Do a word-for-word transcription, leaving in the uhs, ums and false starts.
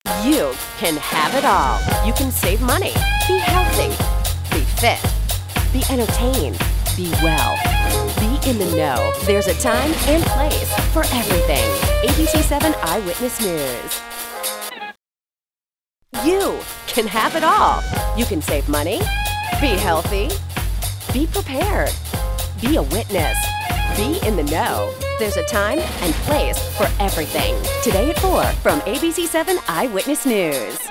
You can have it all. You can save money, be healthy, be fit, be entertained, be well, be in the know. There's a time and place for everything. A B C seven Eyewitness News. You can have it all. You can save money, be healthy, be prepared, be a witness, be in the know. There's a time and place for everything. Today at four from A B C seven Eyewitness News.